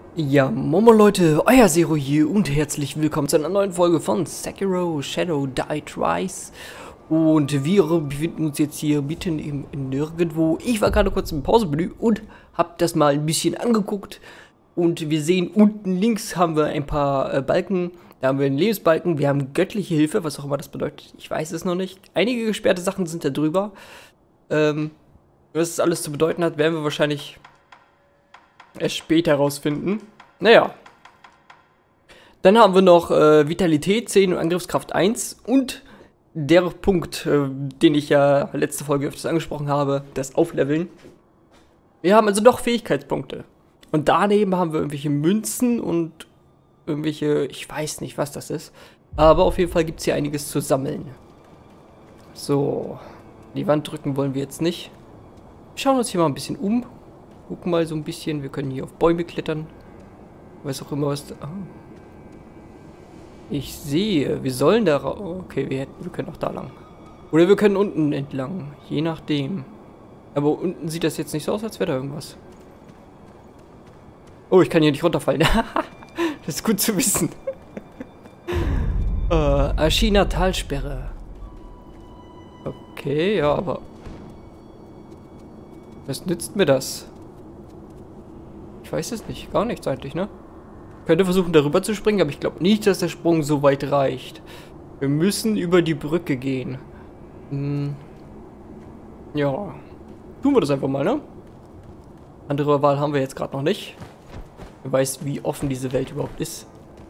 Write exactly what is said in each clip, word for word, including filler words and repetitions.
Ja, Momo Leute, euer Zero hier und herzlich willkommen zu einer neuen Folge von Sekiro Shadow Die Twice. Und wir befinden uns jetzt hier mitten im Nirgendwo. Ich war gerade kurz im Pausenmenü und habe das mal ein bisschen angeguckt. Und wir sehen unten links haben wir ein paar äh, Balken. Da haben wir einen Lebensbalken, wir haben göttliche Hilfe, was auch immer das bedeutet. Ich weiß es noch nicht. Einige gesperrte Sachen sind da drüber. Ähm, was es alles zu bedeuten hat, werden wir wahrscheinlich erst später rausfinden. Naja. Dann haben wir noch äh, Vitalität zehn und Angriffskraft eins. Und der Punkt, äh, den ich ja letzte Folge öfters angesprochen habe, das Aufleveln. Wir haben also doch Fähigkeitspunkte. Und daneben haben wir irgendwelche Münzen und irgendwelche, ich weiß nicht, was das ist. Aber auf jeden Fall gibt es hier einiges zu sammeln. So. Die Wand drücken wollen wir jetzt nicht. Wir schauen uns hier mal ein bisschen um. Gucken mal so ein bisschen. Wir können hier auf Bäume klettern. Weiß auch immer was. Da, ah. Ich sehe. Wir sollen da raus. Okay, wir, hätten, wir können auch da lang. Oder wir können unten entlang. Je nachdem. Aber unten sieht das jetzt nicht so aus, als wäre da irgendwas. Oh, ich kann hier nicht runterfallen. Das ist gut zu wissen. äh, Ashina Talsperre. Okay, ja, aber was nützt mir das? Ich weiß es nicht. Gar nichts eigentlich, ne? Ich könnte versuchen, darüber zu springen, aber ich glaube nicht, dass der Sprung so weit reicht. Wir müssen über die Brücke gehen. Hm. Ja. Tun wir das einfach mal, ne? Andere Wahl haben wir jetzt gerade noch nicht. Wer weiß, wie offen diese Welt überhaupt ist.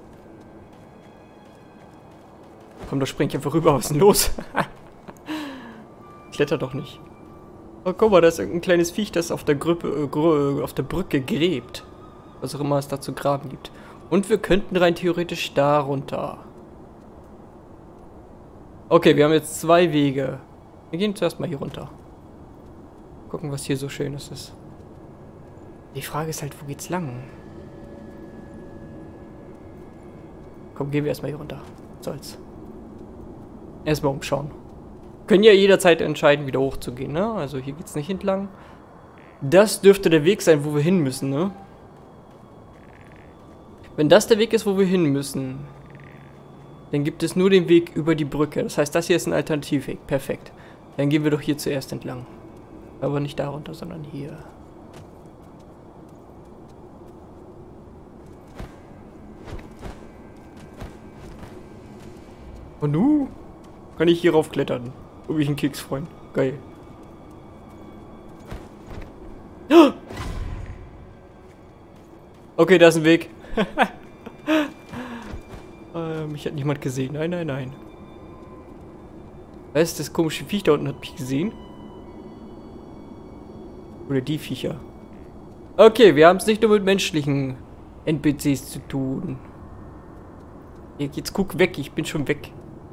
Komm, da spring ich einfach rüber. Was ist denn los? Kletter doch nicht. Oh, guck mal, da ist irgendein kleines Viech, das auf der, Grüppe, äh, Grü auf der Brücke gräbt. Was auch immer es da zu graben gibt. Und wir könnten rein theoretisch da runter. Okay, wir haben jetzt zwei Wege. Wir gehen zuerst mal hier runter. Gucken, was hier so Schönes ist. Die Frage ist halt, wo geht's lang? Komm, gehen wir erstmal hier runter. Was soll's. Erstmal umschauen. Können ja jederzeit entscheiden, wieder hochzugehen, ne? Also hier geht's nicht entlang. Das dürfte der Weg sein, wo wir hin müssen, ne? Wenn das der Weg ist, wo wir hin müssen, dann gibt es nur den Weg über die Brücke. Das heißt, das hier ist ein Alternativweg. Perfekt. Dann gehen wir doch hier zuerst entlang. Aber nicht da runter, sondern hier. Und nu kann ich hierauf klettern. Ob ich einen Keks freuen. Geil. Okay, da ist ein Weg. äh, mich hat niemand gesehen. Nein, nein, nein. Was ist das komische Viech da unten? Hat mich gesehen? Oder die Viecher. Okay, wir haben es nicht nur mit menschlichen N P Cs zu tun. Jetzt guck weg, ich bin schon weg.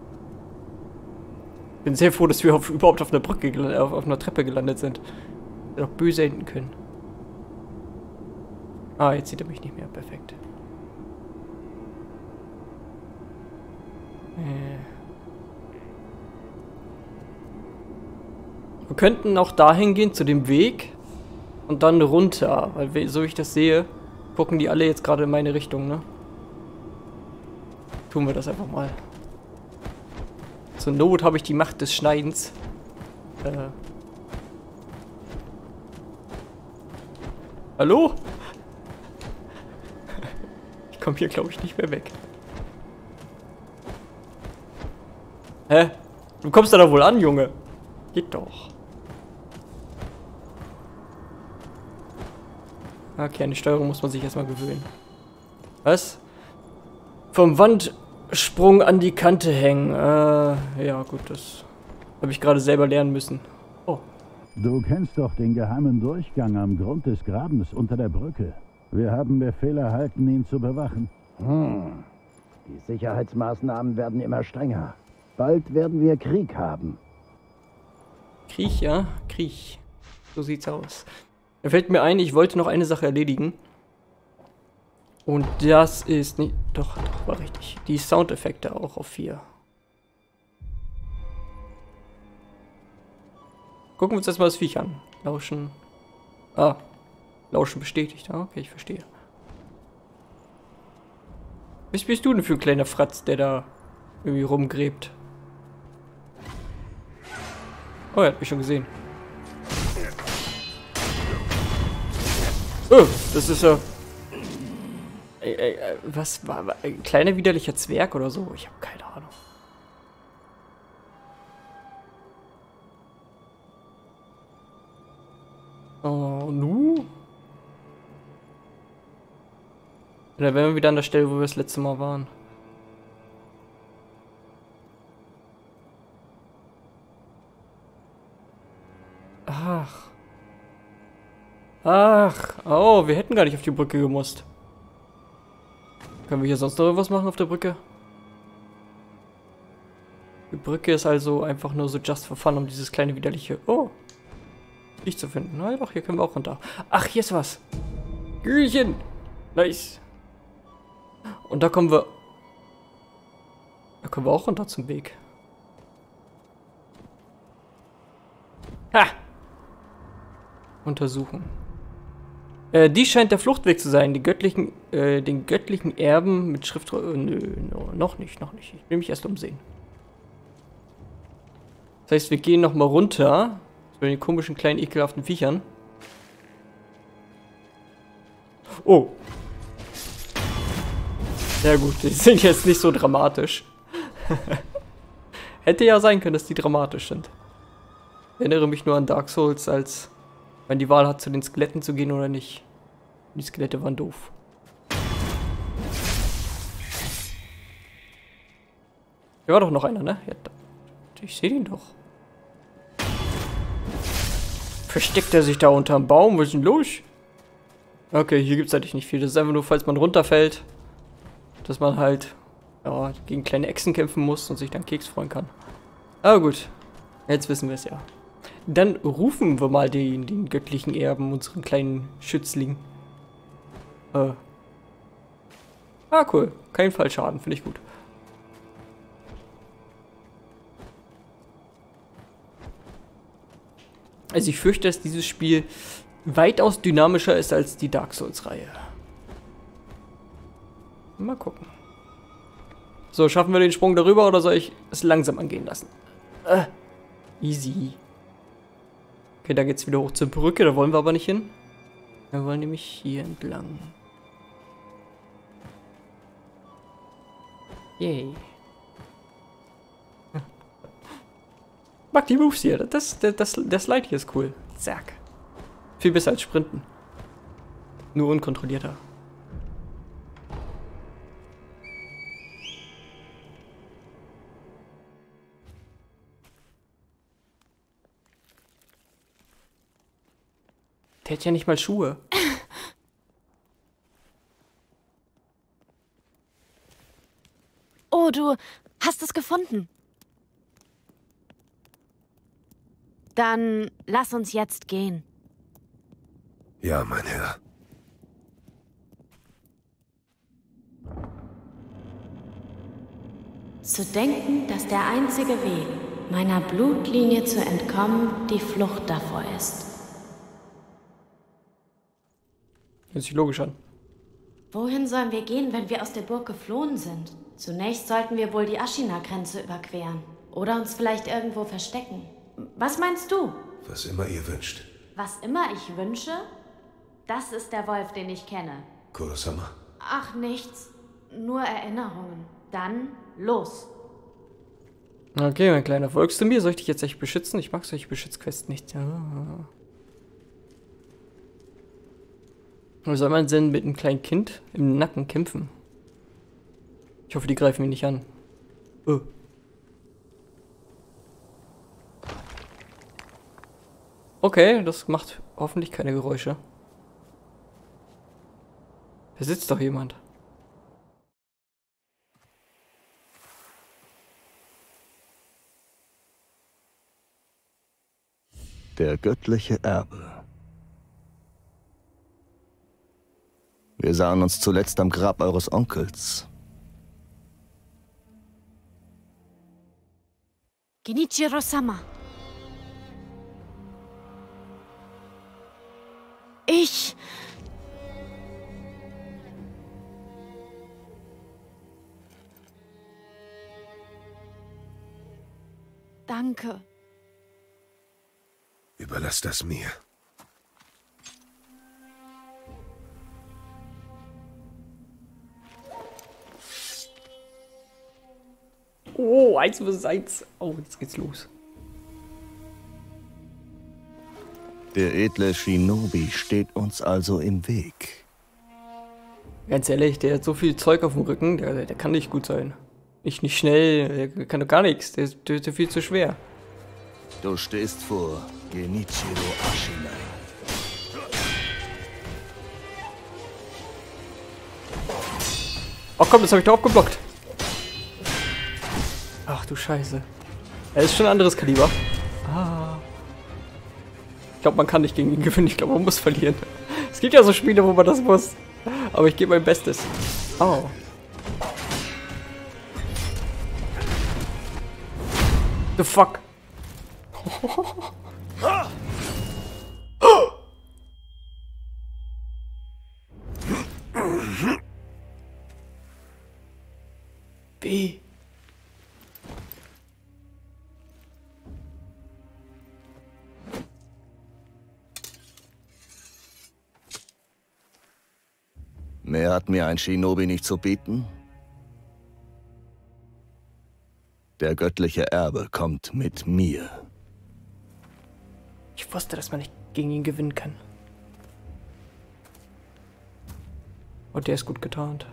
Ich bin sehr froh, dass wir auf, überhaupt auf einer Brücke, auf, auf einer Treppe gelandet sind. Hätte auch böse enden können. Ah, jetzt sieht er mich nicht mehr. Perfekt. Äh. Wir könnten auch dahin gehen, zu dem Weg. Und dann runter. Weil, so wie ich das sehe, gucken die alle jetzt gerade in meine Richtung, ne? Tun wir das einfach mal. Zur Not habe ich die Macht des Schneidens. Äh. Hallo? Ich komme hier, glaube ich, nicht mehr weg. Hä? Du kommst da doch wohl an, Junge. Geht doch. Okay, an die Steuerung muss man sich erstmal gewöhnen. Was? Vom Wandsprung an die Kante hängen. Äh, ja gut, das habe ich gerade selber lernen müssen. Oh. Du kennst doch den geheimen Durchgang am Grund des Grabens unter der Brücke. Wir haben Befehl erhalten, ihn zu bewachen. Hm. Die Sicherheitsmaßnahmen werden immer strenger. Bald werden wir Krieg haben. Krieg, ja? Krieg. So sieht's aus. Da fällt mir ein, ich wollte noch eine Sache erledigen. Und das ist nicht... Doch, doch, war richtig. Die Soundeffekte auch auf vier. Gucken wir uns erstmal das Viech an. Lauschen. Ah. Lauschen bestätigt. Ah, okay, ich verstehe. Was bist du denn für ein kleiner Fratz, der da irgendwie rumgräbt? Oh, er hat mich schon gesehen. Oh, das ist ja... Äh, äh, was war... war ein kleiner widerlicher Zwerg oder so? Ich habe keine Ahnung. Oh, nu? Da wären wir wieder an der Stelle, wo wir das letzte Mal waren. Ach. Ach. Oh, wir hätten gar nicht auf die Brücke gemusst. Können wir hier sonst noch irgendwas machen auf der Brücke? Die Brücke ist also einfach nur so just for fun, um dieses kleine widerliche... Oh. Nicht zu finden. Na ja, doch, hier können wir auch runter. Ach, hier ist was. Kühlchen. Nice. Und da kommen wir... Da kommen wir auch runter zum Weg. Ha! Untersuchen. Äh, dies scheint der Fluchtweg zu sein. Die göttlichen, äh, den göttlichen Erben mit Schrift... Äh, nö, no, noch nicht, noch nicht. Ich will mich erst umsehen. Das heißt, wir gehen nochmal runter. Zu den komischen, kleinen, ekelhaften Viechern. Oh. Sehr gut, die sind jetzt nicht so dramatisch. Hätte ja sein können, dass die dramatisch sind. Ich erinnere mich nur an Dark Souls, als man die Wahl hat, zu den Skeletten zu gehen oder nicht. Die Skelette waren doof. Hier war doch noch einer, ne? Ja, ich sehe ihn doch. Versteckt er sich da unterm Baum? Was ist denn los? Okay, hier gibt es eigentlich nicht viel. Das ist einfach nur, falls man runterfällt, dass man halt ja, gegen kleine Echsen kämpfen muss und sich dann Keks freuen kann. Aber gut, jetzt wissen wir es ja. Dann rufen wir mal den, den göttlichen Erben, unseren kleinen Schützling. Äh. Ah, cool. Kein Fallschaden, finde ich gut. Also ich fürchte, dass dieses Spiel weitaus dynamischer ist als die Dark Souls-Reihe. Mal gucken. So, schaffen wir den Sprung darüber oder soll ich es langsam angehen lassen? Äh, easy. Okay, da geht's wieder hoch zur Brücke, da wollen wir aber nicht hin. Wir wollen nämlich hier entlang. Yay. Mag die Moves hier. Das, das, das, das Slide hier ist cool. Zack. Viel besser als Sprinten. Nur unkontrollierter. Der hat ja nicht mal Schuhe. Oh, du hast es gefunden. Dann lass uns jetzt gehen. Ja, mein Herr. Zu denken, dass der einzige Weg, meiner Blutlinie zu entkommen, die Flucht davor ist. Hört sich logisch an. Wohin sollen wir gehen, wenn wir aus der Burg geflohen sind? Zunächst sollten wir wohl die Ashina-Grenze überqueren. Oder uns vielleicht irgendwo verstecken. Was meinst du? Was immer ihr wünscht. Was immer ich wünsche? Das ist der Wolf, den ich kenne. Kurosama? Ach, nichts. Nur Erinnerungen. Dann los. Okay, mein Kleiner, folgst du mir? Soll ich dich jetzt echt beschützen? Ich mag solche Beschützquests nicht. Ah. Wie soll man denn mit einem kleinen Kind im Nacken kämpfen? Ich hoffe, die greifen mich nicht an. Oh. Okay, das macht hoffentlich keine Geräusche. Da sitzt doch jemand. Der göttliche Erbe. Wir sahen uns zuletzt am Grab eures Onkels. Genichiro-sama. Ich... Danke. Überlass das mir. Oh, eins versus eins. Oh, jetzt geht's los. Der edle Shinobi steht uns also im Weg. Ganz ehrlich, der hat so viel Zeug auf dem Rücken, der, der kann nicht gut sein. Nicht, nicht schnell, der kann doch gar nichts, der ist, der ist viel zu schwer. Du stehst vor Genichiro Ashina. Oh komm, das habe ich doch abgeblockt. Ach du Scheiße. Er ist schon ein anderes Kaliber. Ah. Ich glaube, man kann nicht gegen ihn gewinnen. Ich glaube, man muss verlieren. Es gibt ja so Spiele, wo man das muss. Aber ich gebe mein Bestes. Oh. The fuck? B. Mehr hat mir ein Shinobi nicht zu bieten. Der göttliche Erbe kommt mit mir. Ich wusste, dass man nicht gegen ihn gewinnen kann. Und der ist gut getarnt.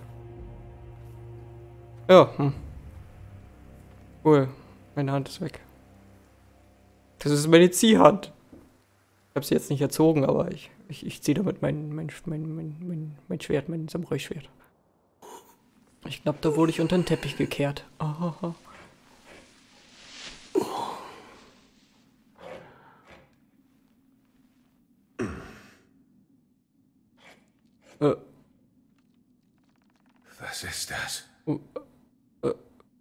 Ja, hm. Cool. Meine Hand ist weg. Das ist meine Ziehhand. Ich habe sie jetzt nicht erzogen, aber ich, ich, ich ziehe damit mein, mein, mein, mein, mein, mein Schwert, mein Samurai-Schwert. Ich glaube, da wurde ich unter den Teppich gekehrt. Aha. Äh. Was ist das? Uh, uh.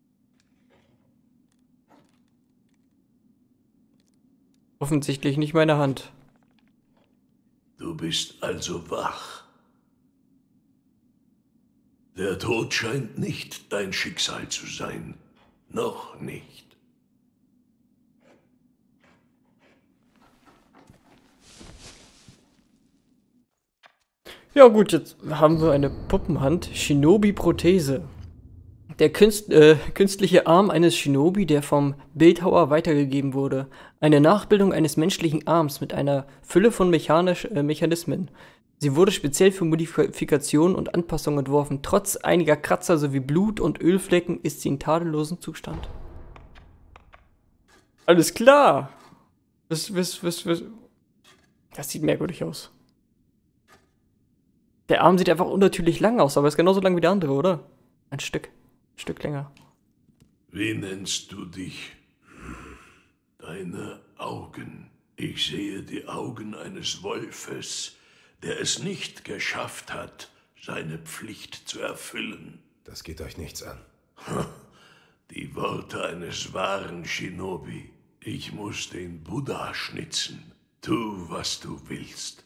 Offensichtlich nicht meine Hand. Du bist also wach. Der Tod scheint nicht dein Schicksal zu sein. Noch nicht. Ja gut, jetzt haben wir eine Puppenhand. Shinobi-Prothese. Der Künst, äh, künstliche Arm eines Shinobi, der vom Bildhauer weitergegeben wurde. Eine Nachbildung eines menschlichen Arms mit einer Fülle von mechanisch, äh, Mechanismen. Sie wurde speziell für Modifikationen und Anpassungen entworfen. Trotz einiger Kratzer sowie Blut- und Ölflecken ist sie in tadellosem Zustand. Alles klar. Was, was, was, was? Das sieht merkwürdig aus. Der Arm sieht einfach unnatürlich lang aus, aber ist genauso lang wie der andere, oder? Ein Stück. Ein Stück länger. Wie nennst du dich? Deine Augen. Ich sehe die Augen eines Wolfes, der es nicht geschafft hat, seine Pflicht zu erfüllen. Das geht euch nichts an. Die Worte eines wahren Shinobi. Ich muss den Buddha schnitzen. Tu, was du willst.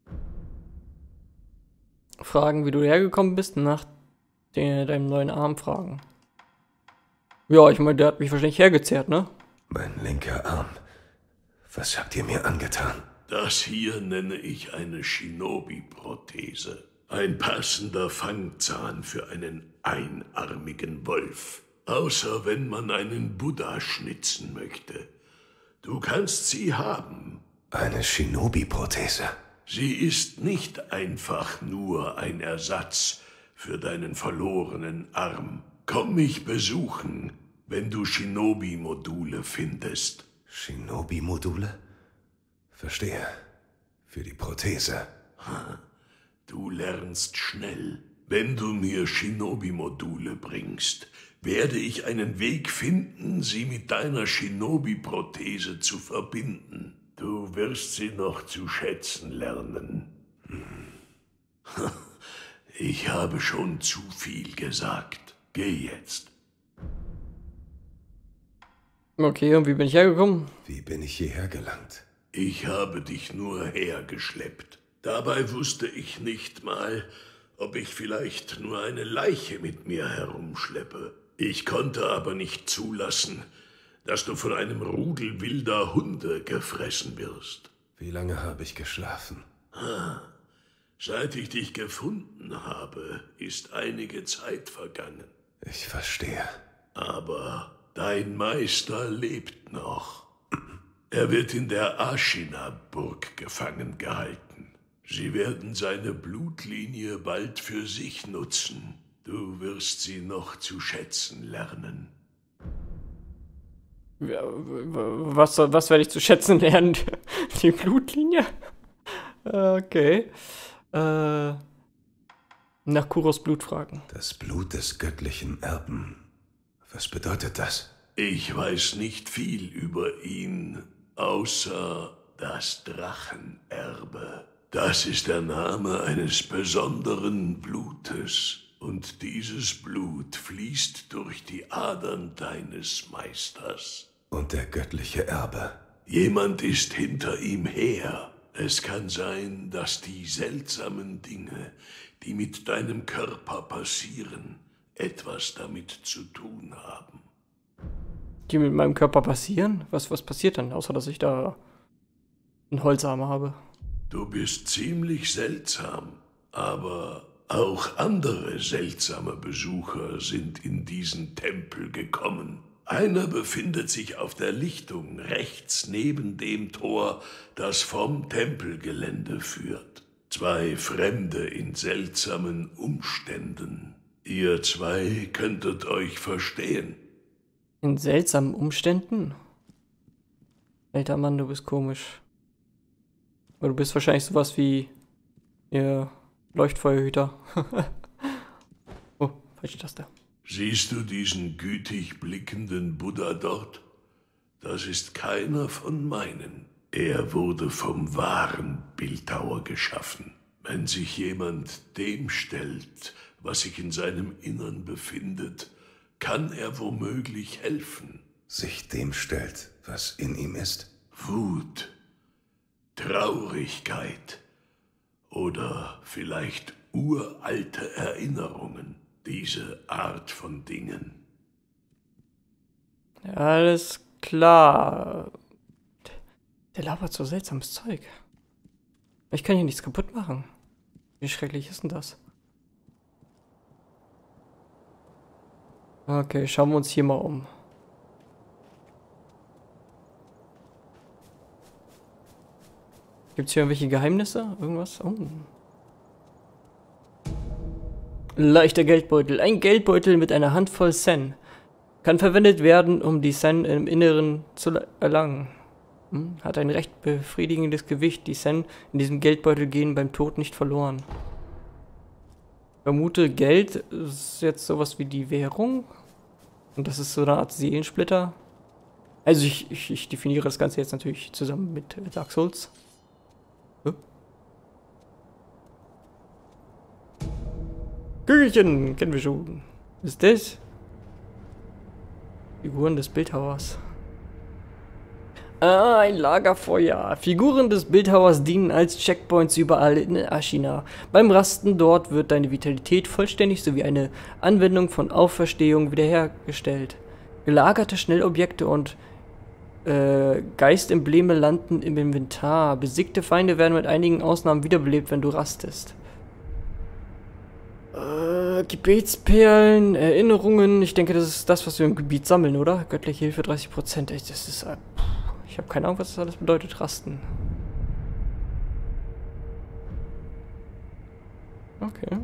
Fragen, wie du hergekommen bist, nach de deinem neuen Arm fragen. Ja, ich meine, der hat mich wahrscheinlich hergezerrt, ne? Mein linker Arm. Was habt ihr mir angetan? Das hier nenne ich eine Shinobi-Prothese. Ein passender Fangzahn für einen einarmigen Wolf. Außer wenn man einen Buddha schnitzen möchte. Du kannst sie haben. Eine Shinobi-Prothese? Sie ist nicht einfach nur ein Ersatz für deinen verlorenen Arm. Komm mich besuchen, wenn du Shinobi-Module findest. Shinobi-Module? Verstehe. Für die Prothese. Du lernst schnell. Wenn du mir Shinobi-Module bringst, werde ich einen Weg finden, sie mit deiner Shinobi-Prothese zu verbinden. Du wirst sie noch zu schätzen lernen. Ich habe schon zu viel gesagt. Geh jetzt. Okay, und wie bin ich hergekommen? Wie bin ich hierher gelangt? Ich habe dich nur hergeschleppt. Dabei wusste ich nicht mal, ob ich vielleicht nur eine Leiche mit mir herumschleppe. Ich konnte aber nicht zulassen, dass du von einem Rudel wilder Hunde gefressen wirst. Wie lange habe ich geschlafen? Ah, seit ich dich gefunden habe, ist einige Zeit vergangen. Ich verstehe. Aber dein Meister lebt noch. Er wird in der Ashina-Burg gefangen gehalten. Sie werden seine Blutlinie bald für sich nutzen. Du wirst sie noch zu schätzen lernen. Was, was werde ich zu schätzen lernen? Die Blutlinie? Okay. Äh, nach Kuros Blut fragen. Das Blut des göttlichen Erben. Was bedeutet das? Ich weiß nicht viel über ihn, außer das Drachenerbe. Das ist der Name eines besonderen Blutes. Und dieses Blut fließt durch die Adern deines Meisters. Und der göttliche Erbe? Jemand ist hinter ihm her. Es kann sein, dass die seltsamen Dinge, die mit deinem Körper passieren, etwas damit zu tun haben. Die mit meinem Körper passieren? Was, was passiert dann, außer dass ich da einen Holzarm habe? Du bist ziemlich seltsam, aber auch andere seltsame Besucher sind in diesen Tempel gekommen. Einer befindet sich auf der Lichtung rechts neben dem Tor, das vom Tempelgelände führt. Zwei Fremde in seltsamen Umständen. Ihr zwei könntet euch verstehen. In seltsamen Umständen? Alter Mann, du bist komisch. Aber du bist wahrscheinlich sowas wie ihr Leuchtfeuerhüter. Oh, falsche Taste. Siehst du diesen gütig blickenden Buddha dort? Das ist keiner von meinen. Er wurde vom wahren Bildhauer geschaffen. Wenn sich jemand dem stellt, was sich in seinem Innern befindet, kann er womöglich helfen. Sich dem stellt, was in ihm ist? Wut, Traurigkeit oder vielleicht uralte Erinnerungen. Diese Art von Dingen. Ja, alles klar. Der labert so seltsames Zeug. Ich kann hier nichts kaputt machen. Wie schrecklich ist denn das? Okay, schauen wir uns hier mal um. Gibt es hier irgendwelche Geheimnisse? Irgendwas? Oh. Leichter Geldbeutel. Ein Geldbeutel mit einer Handvoll Sen. Kann verwendet werden, um die Sen im Inneren zu erlangen. Hm? Hat ein recht befriedigendes Gewicht. Die Sen in diesem Geldbeutel gehen beim Tod nicht verloren. Vermute, Geld ist jetzt sowas wie die Währung. Und das ist so eine Art Seelensplitter. Also ich, ich, ich definiere das Ganze jetzt natürlich zusammen mit Dark Souls. Hm? Kügelchen, kennen wir schon. Was ist das? Figuren des Bildhauers. Ah, ein Lagerfeuer. Figuren des Bildhauers dienen als Checkpoints überall in Ashina. Beim Rasten dort wird deine Vitalität vollständig sowie eine Anwendung von Auferstehung wiederhergestellt. Gelagerte Schnellobjekte und äh, Geistembleme landen im Inventar. Besiegte Feinde werden mit einigen Ausnahmen wiederbelebt, wenn du rastest. Äh, Gebetsperlen, Erinnerungen. Ich denke, das ist das, was wir im Gebiet sammeln, oder? Göttliche Hilfe dreißig Prozent. Das ist... Äh, ich habe keine Ahnung, was das alles bedeutet, Rasten. Okay.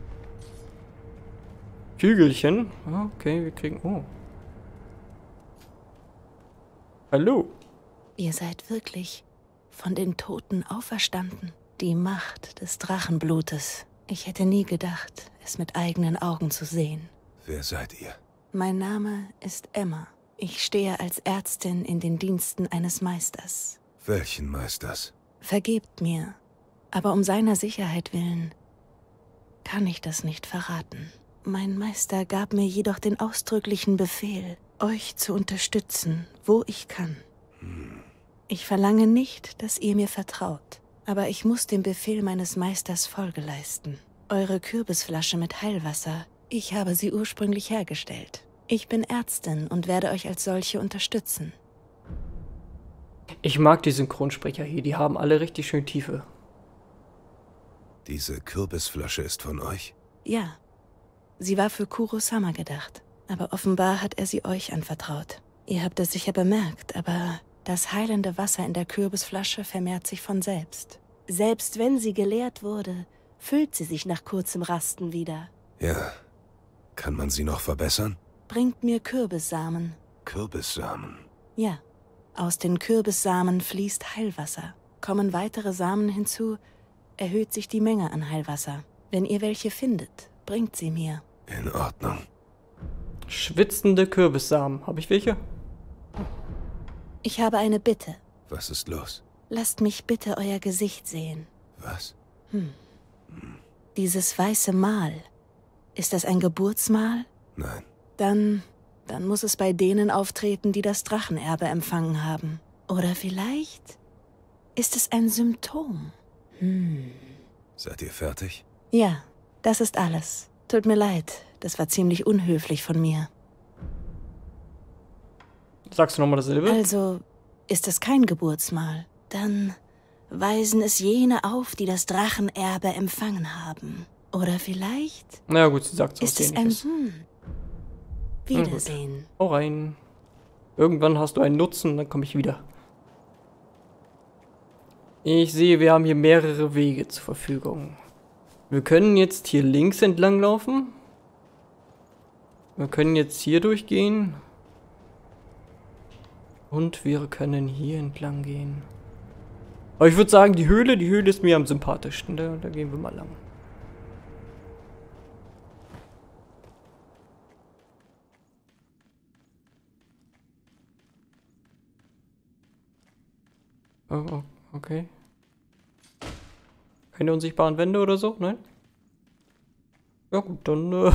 Kügelchen. Okay, wir kriegen... Oh. Hallo. Ihr seid wirklich von den Toten auferstanden. Die Macht des Drachenblutes. Ich hätte nie gedacht, es mit eigenen Augen zu sehen. Wer seid ihr? Mein Name ist Emma. Ich stehe als Ärztin in den Diensten eines Meisters. Welchen Meisters? Vergebt mir, aber um seiner Sicherheit willen kann ich das nicht verraten. Mein Meister gab mir jedoch den ausdrücklichen Befehl, euch zu unterstützen, wo ich kann. Hm. Ich verlange nicht, dass ihr mir vertraut, aber ich muss dem Befehl meines Meisters Folge leisten. Eure Kürbisflasche mit Heilwasser, ich habe sie ursprünglich hergestellt. Ich bin Ärztin und werde euch als solche unterstützen. Ich mag die Synchronsprecher hier, die haben alle richtig schön Tiefe. Diese Kürbisflasche ist von euch? Ja, sie war für Kuro-sama gedacht, aber offenbar hat er sie euch anvertraut. Ihr habt es sicher bemerkt, aber das heilende Wasser in der Kürbisflasche vermehrt sich von selbst. Selbst wenn sie geleert wurde, füllt sie sich nach kurzem Rasten wieder. Ja. Kann man sie noch verbessern? Bringt mir Kürbissamen. Kürbissamen? Ja. Aus den Kürbissamen fließt Heilwasser. Kommen weitere Samen hinzu, erhöht sich die Menge an Heilwasser. Wenn ihr welche findet, bringt sie mir. In Ordnung. Schwitzende Kürbissamen. Habe ich welche? Ich habe eine Bitte. Was ist los? Lasst mich bitte euer Gesicht sehen. Was? Hm. Dieses weiße Mal. Ist das ein Geburtsmal? Nein. Dann, dann muss es bei denen auftreten, die das Drachenerbe empfangen haben. Oder vielleicht ist es ein Symptom. Hm. Seid ihr fertig? Ja, das ist alles. Tut mir leid, das war ziemlich unhöflich von mir. Sagst du nochmal dasselbe? Also, ist es kein Geburtsmal, dann weisen es jene auf, die das Drachenerbe empfangen haben. Oder vielleicht Na ja, gut, sie sagt ist es ein hm. Wiedersehen. Hau rein. Irgendwann hast du einen Nutzen, dann komme ich wieder. Ich sehe, wir haben hier mehrere Wege zur Verfügung. Wir können jetzt hier links entlang laufen. Wir können jetzt hier durchgehen. Und wir können hier entlang gehen. Aber ich würde sagen, die Höhle, die Höhle ist mir am sympathischsten. Da, da gehen wir mal lang. Oh, oh, okay. Keine unsichtbaren Wände oder so? Nein? Ja gut, dann äh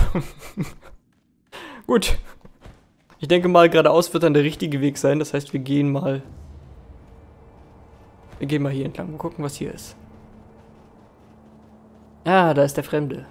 gut. Ich denke mal, geradeaus wird dann der richtige Weg sein. Das heißt, wir gehen mal... Wir gehen mal hier entlang. Mal gucken, was hier ist. Ah, da ist der Fremde.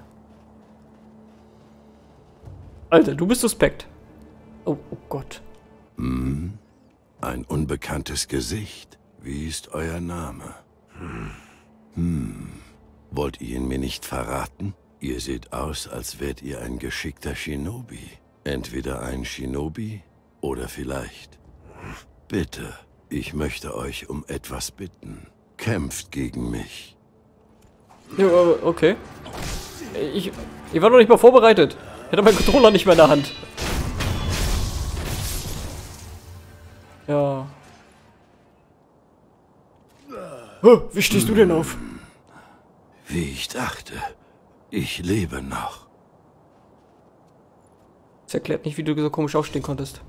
Alter, du bist suspekt. Oh, oh Gott. Hm, ein unbekanntes Gesicht. Wie ist euer Name? Hm. Hm. Wollt ihr ihn mir nicht verraten? Ihr seht aus, als wärt ihr ein geschickter Shinobi. Entweder ein Shinobi oder vielleicht... Bitte, ich möchte euch um etwas bitten. Kämpft gegen mich. Ja, okay. Ich, ich war noch nicht mal vorbereitet. Ich hatte meinen Controller nicht mehr in der Hand. Ja. Wie stehst du denn auf? Wie ich dachte, ich lebe noch. Das erklärt nicht, wie du so komisch aufstehen konntest.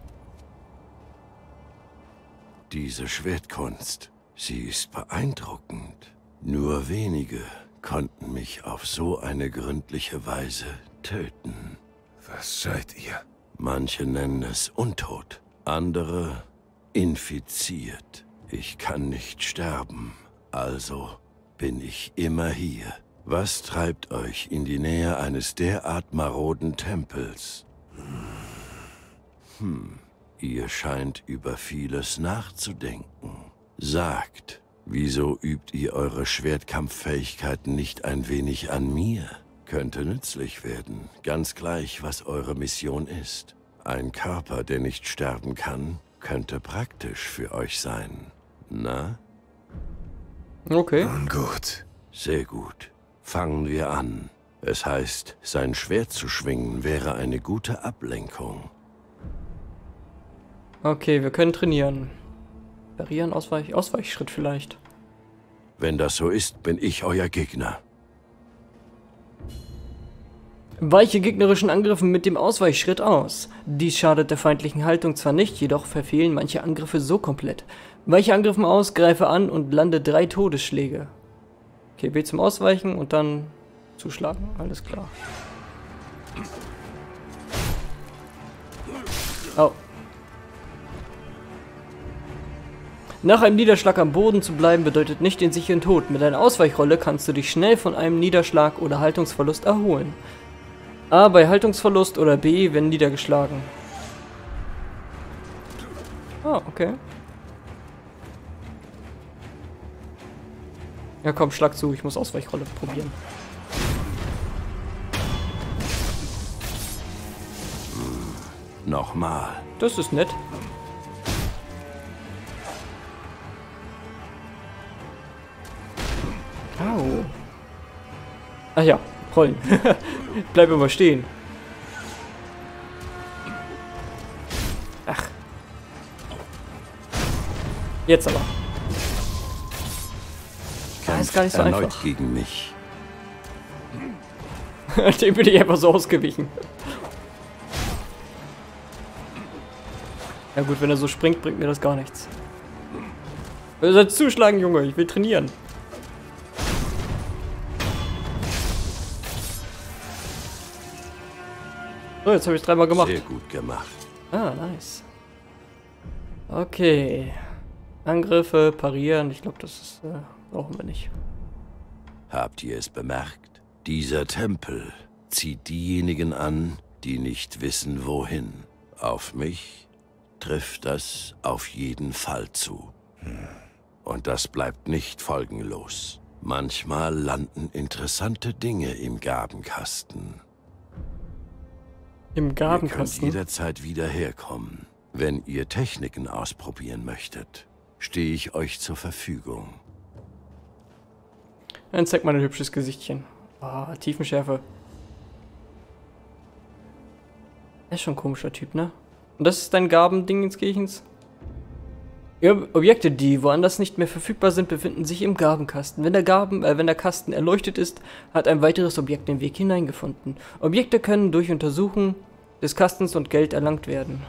Diese Schwertkunst, sie ist beeindruckend. Nur wenige konnten mich auf so eine gründliche Weise töten. Was seid ihr? Manche nennen es Untot, andere infiziert. Ich kann nicht sterben, also bin ich immer hier. Was treibt euch in die Nähe eines derart maroden Tempels? Hm, ihr scheint über vieles nachzudenken. Sagt, wieso übt ihr eure Schwertkampffähigkeiten nicht ein wenig an mir? Könnte nützlich werden, ganz gleich, was eure Mission ist. Ein Körper, der nicht sterben kann, könnte praktisch für euch sein. Na? Okay. Nun gut. Sehr gut. Fangen wir an. Es heißt, sein Schwert zu schwingen wäre eine gute Ablenkung. Okay, wir können trainieren. Parieren, Ausweich, Ausweichschritt vielleicht. Wenn das so ist, bin ich euer Gegner. Weiche gegnerischen Angriffen mit dem Ausweichschritt aus. Dies schadet der feindlichen Haltung zwar nicht, jedoch verfehlen manche Angriffe so komplett. Weiche Angriffen aus, greife an und lande drei Todesschläge. Okay, B zum Ausweichen und dann zuschlagen. Alles klar. Oh. Nach einem Niederschlag am Boden zu bleiben bedeutet nicht den sicheren Tod. Mit einer Ausweichrolle kannst du dich schnell von einem Niederschlag oder Haltungsverlust erholen. A bei Haltungsverlust oder B, wenn niedergeschlagen. Ah, okay. Ja komm, schlag zu, ich muss Ausweichrolle probieren. Nochmal. Das ist nett. Au. Ach ja, rollen. Bleib immer stehen. Ach. Jetzt aber. Das ist gar nicht so erneut einfach. Gegen mich. Dem bin ich einfach so ausgewichen. Ja gut, wenn er so springt, bringt mir das gar nichts. Du sollst zuschlagen, Junge. Ich will trainieren. So, jetzt habe ich es dreimal gemacht. Sehr gut gemacht. Ah, nice. Okay. Angriffe, parieren. Ich glaube, das ist, äh, brauchen wir nicht. Habt ihr es bemerkt? Dieser Tempel zieht diejenigen an, die nicht wissen, wohin. Auf mich trifft das auf jeden Fall zu. Und das bleibt nicht folgenlos. Manchmal landen interessante Dinge im Gabenkasten. Im Ihr könnt Gabenkasten. jederzeit wieder herkommen. Wenn ihr Techniken ausprobieren möchtet, stehe ich euch zur Verfügung. Dann zeig mal ein hübsches Gesichtchen. Ah, Tiefenschärfe. Er ist schon ein komischer Typ, ne? Und das ist dein Gabending ins Kirchens? Ja, Objekte, die woanders nicht mehr verfügbar sind, befinden sich im Gabenkasten. Wenn der Gaben, äh, wenn der Kasten erleuchtet ist, hat ein weiteres Objekt den Weg hineingefunden. Objekte können durch Untersuchen des Kastens und Geld erlangt werden.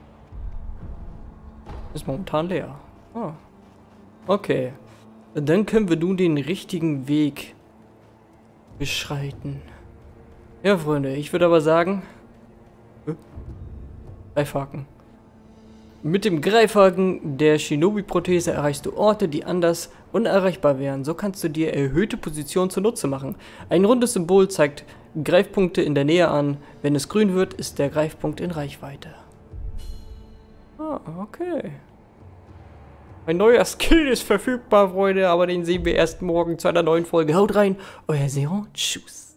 Ist momentan leer. Ah. Okay. Dann können wir nun den richtigen Weg beschreiten. Ja, Freunde, ich würde aber sagen... Äh, Greifhaken. Mit dem Greifhaken der Shinobi-Prothese erreichst du Orte, die anders unerreichbar wären. So kannst du dir erhöhte Position zunutze machen. Ein rundes Symbol zeigt Greifpunkte in der Nähe an. Wenn es grün wird, ist der Greifpunkt in Reichweite. Ah, okay. Ein neuer Skill ist verfügbar, Freunde, aber den sehen wir erst morgen zu einer neuen Folge. Haut rein, euer Zero, tschüss.